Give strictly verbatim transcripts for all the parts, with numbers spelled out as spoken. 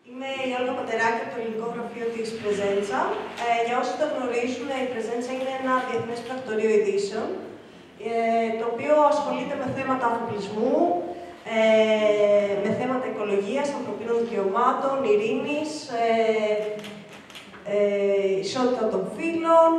Είμαι η Όλγα Πατεράκη από το Ελληνικό Γραφείο της Πρεζέντσα. Ε, για όσοι το γνωρίζουν, η Πρεζέντσα είναι ένα διεθνές πρακτορείο ειδήσεων, ε, το οποίο ασχολείται με θέματα αφοπλισμού, ε, με θέματα οικολογίας, ανθρωπίνων δικαιωμάτων, ειρήνης, ε, ε, ισότητα των φύλων,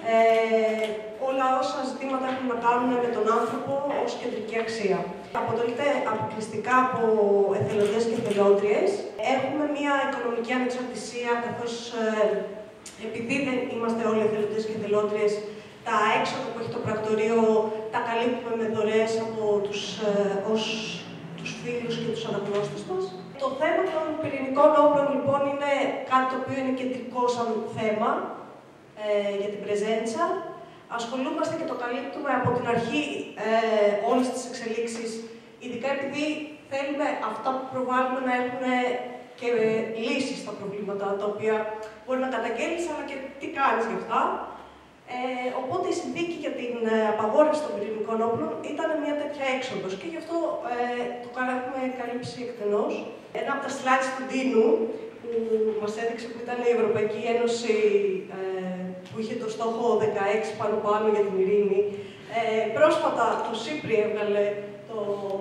ε, όλα όσα ζητήματα έχουν να κάνουν με τον άνθρωπο ως κεντρική αξία. Αποτελείται αποκλειστικά από εθελοντές και εθελόντριες. Έχουμε μια οικονομική ανεξαρτησία, καθώς ε, επειδή δεν είμαστε όλοι εθελοντές και εθελόντριες, τα έξοδα που έχει το πρακτορείο τα καλύπτουμε με δωρεές από τους, ε, ως, τους φίλους και τους αναγνώστες μας. Το θέμα των πυρηνικών όπλων, λοιπόν, είναι κάτι το οποίο είναι κεντρικό σαν θέμα ε, για την Πρεζέντσα. Ασχολούμαστε και το καλύπτουμε από την αρχή ε, όλες τις εξελίξεις, ειδικά επειδή θέλουμε αυτά που προβάλλουμε να έχουν και ε, λύσεις στα προβλήματα, τα οποία μπορεί να καταγγέλεις, αλλά και τι κάνεις γι' αυτά. Ε, οπότε η συνθήκη για την απαγόρευση των πυρηνικών όπλων ήταν μια τέτοια έξοδος και γι' αυτό ε, το έχουμε καλύψει εκτενώς. Ένα από τα slides του Ντίνου που μας έδειξε που ήταν η Ευρωπαϊκή Ένωση ε, που είχε το στόχο δεκαέξι πάνω-πάνω για την ειρήνη. Ε, πρόσφατα το ΣΥΠΡΙ έβγαλε το,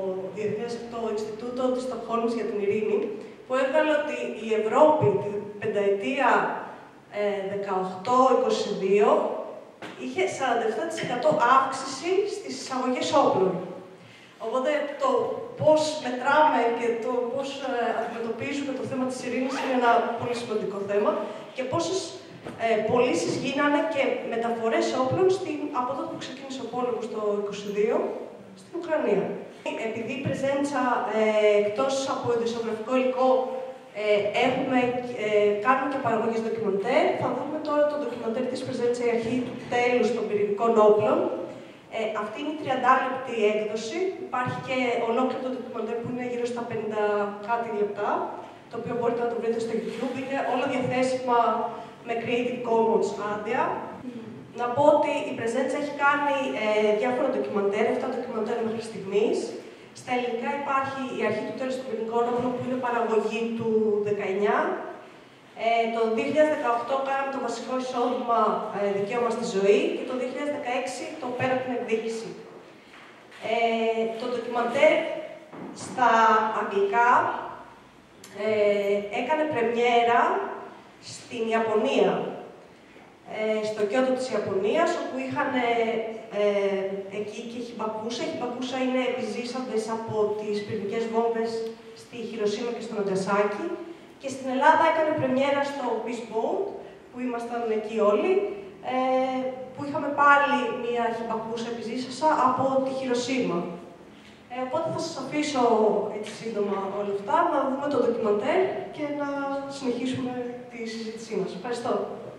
το Ινστιτούτο της Στοκχόλμης για την Ειρήνη, που έβγαλε ότι η Ευρώπη την πενταετία ε, δεκαοκτώ είκοσι δύο είχε σαράντα επτά τοις εκατό αύξηση στις εισαγωγές όπλων. Οπότε το πώς μετράμε και το πώς ε, αντιμετωπίζουμε το θέμα της ειρήνης είναι ένα πολύ σημαντικό θέμα και πόσες ε, πωλήσεις γίνανε και μεταφορές όπλων στην, από τότε που ξεκίνησε ο πόλεμος το είκοσι δύο στην Ουκρανία. Επειδή η Πρεζέντσα ε, εκτός από ειδησιογραφικό υλικό ε, έχουμε, ε, κάνουμε και παραγωγές ντοκιμαντέρ, θα δούμε τώρα το ντοκιμαντέρ της Πρεζέντσα, η αρχή του τέλους των πυρηνικών όπλων. Ε, αυτή είναι η τριάντα λεπτή έκδοση. Υπάρχει και ολόκληρο το ντοκιμαντέρ που είναι γύρω στα πενήντα κάτι λεπτά, το οποίο μπορείτε να το βρείτε στο YouTube. Είναι όλα διαθέσιμα με Creative Commons άδεια. Mm. Να πω ότι η Πρεζέντσα έχει κάνει ε, διάφορα ντοκιμαντέρ, αυτά ντοκιμαντέρ μέχρι στιγμής. Στα ελληνικά υπάρχει η αρχή του τέλους των πυρηνικών όπλων, που είναι παραγωγή του δεκαεννιά. Ε, το δύο χιλιάδες δεκαοκτώ κάναμε το βασικό εισόδημα ε, δικαίωμα στη ζωή και το δύο χιλιάδες δεκαέξι το πέρα από την εκδίκηση. Ε, το ντοκιμαντέρ στα αγγλικά ε, έκανε πρεμιέρα στην Ιαπωνία, ε, στο Κιότο της Ιαπωνίας, όπου είχαν ε, ε, εκεί και Χιμπακούσα. Οι Χιμπακούσα είναι επιζήσαντες από τις πυρηνικές βόμβες στη Χιροσίμα και στο Ναγκασάκι. Και στην Ελλάδα έκανε πρεμιέρα στο Peace Boat, που ήμασταν εκεί όλοι, ε, που είχαμε πάλι μια Χιμπακούσα επιζήσασα από τη Χιροσίμα. Ε, οπότε θα σας αφήσω έτσι σύντομα όλα αυτά, να δούμε το ντοκιμαντέρ και να συνεχίσουμε τη συζήτησή μας. Ευχαριστώ.